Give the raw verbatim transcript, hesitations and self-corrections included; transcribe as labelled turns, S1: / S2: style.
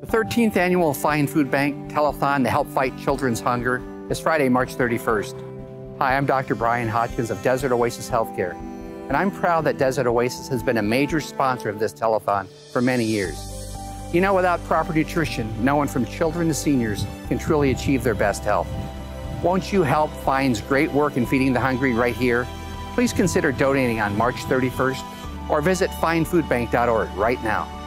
S1: The thirteenth Annual Fine Food Bank Telethon to help fight children's hunger is Friday, March thirty-first. Hi, I'm Doctor Brian Hodgkins of Desert Oasis Healthcare, and I'm proud that Desert Oasis has been a major sponsor of this telethon for many years. You know, without proper nutrition, no one from children to seniors can truly achieve their best health. Won't you help Fine's great work in feeding the hungry right here? Please consider donating on March thirty-first or visit fine food bank dot org right now.